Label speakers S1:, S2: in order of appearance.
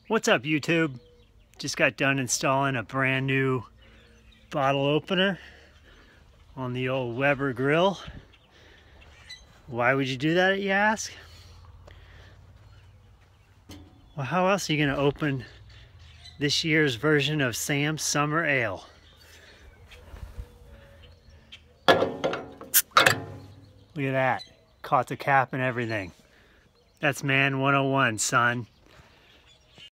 S1: What's up, YouTube? Just got done installing a brand new bottle opener on the old Weber grill. Why would you do that, you ask? Well, how else are you going to open this year's version of Sam's Summer Ale? Look at that. Caught the cap and everything. That's man 101, son.